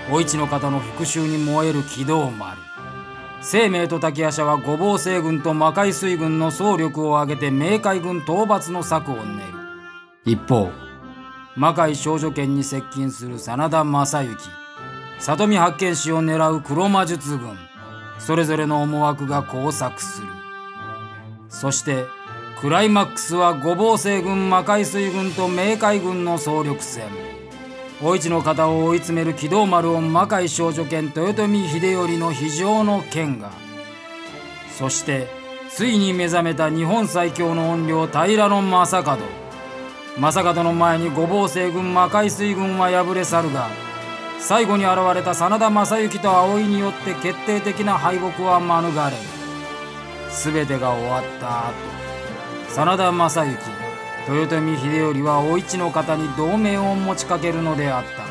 お市の方の復讐に燃える木戸丸。清明と滝夜叉は五芒星軍と魔界水軍の総力を挙げて冥界軍討伐の策を練る。一方、魔界少女圏に接近する真田昌幸、里見八犬士を狙う黒魔術軍、それぞれの思惑が交錯する。そしてクライマックスは五芒星軍、魔界水軍と冥界軍の総力戦。お市の方を追い詰める木戸丸を魔界少女剣豊臣秀頼の非常の剣が、そしてついに目覚めた日本最強の怨霊平将門。正門の前に五芒星軍、魔界水軍は敗れ去るが、最後に現れた真田昌幸と葵によって決定的な敗北は免れる。全てが終わった後、真田昌幸、豊臣秀頼はお市の方に同盟を持ちかけるのであった。